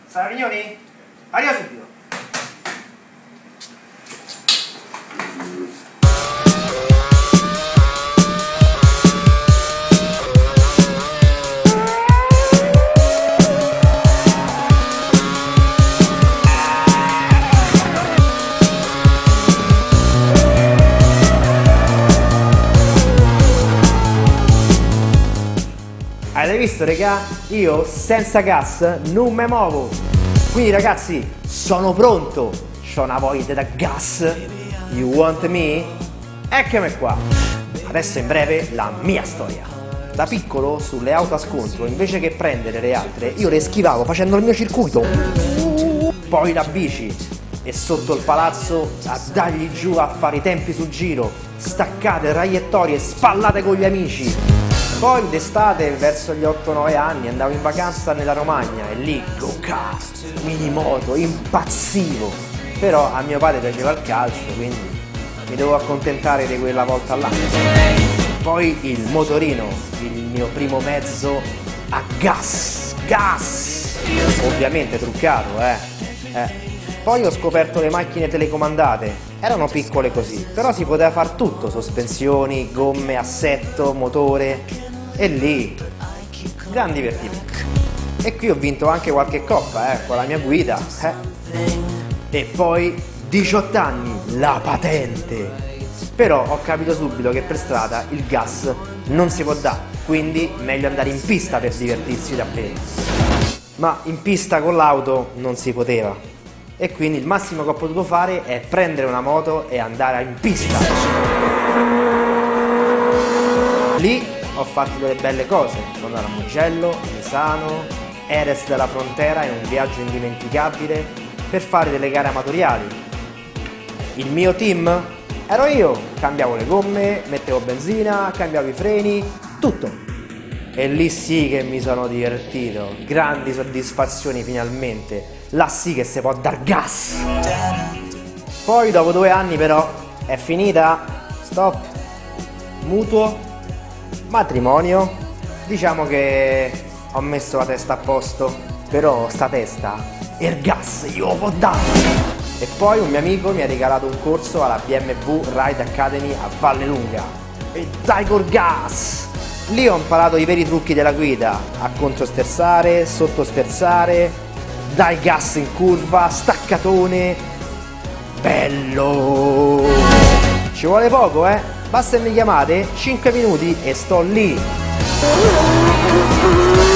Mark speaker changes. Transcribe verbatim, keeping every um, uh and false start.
Speaker 1: Saravignoni? Arriva subito! Avete visto, raga? Io senza gas non me muovo. Quindi ragazzi, sono pronto. C'ho una voglia da gas. You want me? Eccomi qua. Adesso in breve la mia storia. Da piccolo sulle auto a scontro, invece che prendere le altre, io le schivavo facendo il mio circuito. Poi la bici e sotto il palazzo a dargli giù a fare i tempi sul giro, staccate, traiettorie, spallate con gli amici. Poi d'estate, verso gli otto nove anni, andavo in vacanza nella Romagna e lì, go-kart, minimoto, impazzivo. Però a mio padre piaceva il calcio, quindi mi dovevo accontentare di quella volta là. Poi il motorino, il mio primo mezzo a gas, gas! Ovviamente truccato, eh. eh. Poi ho scoperto le macchine telecomandate, erano piccole così, però si poteva far tutto, sospensioni, gomme, assetto, motore. E lì, gran divertimento. E qui ho vinto anche qualche coppa, eh, con la mia guida. Eh. E poi diciotto anni, la patente. Però ho capito subito che per strada il gas non si può dare, quindi meglio andare in pista per divertirsi davvero. Ma in pista con l'auto non si poteva. E quindi il massimo che ho potuto fare è prendere una moto e andare in pista. Lì ho fatto delle belle cose, sono andato a Mugello, Misano, Jerez della Frontera in un viaggio indimenticabile per fare delle gare amatoriali. Il mio team ero io, cambiavo le gomme, mettevo benzina, cambiavo i freni, tutto. E lì sì che mi sono divertito, grandi soddisfazioni finalmente, là sì che si può dar gas. Poi dopo due anni però è finita, stop, mutuo, matrimonio, diciamo che ho messo la testa a posto, però sta testa, il gas io lo può dare. E poi un mio amico mi ha regalato un corso alla B M W Ride Academy a Vallelunga, e dai col gas! Lì ho imparato i veri trucchi della guida, a controsterzare, sottosterzare, dai gas in curva, staccatone, bello! Ci vuole poco, eh? Basta che mi chiamate, cinque minuti e sto lì.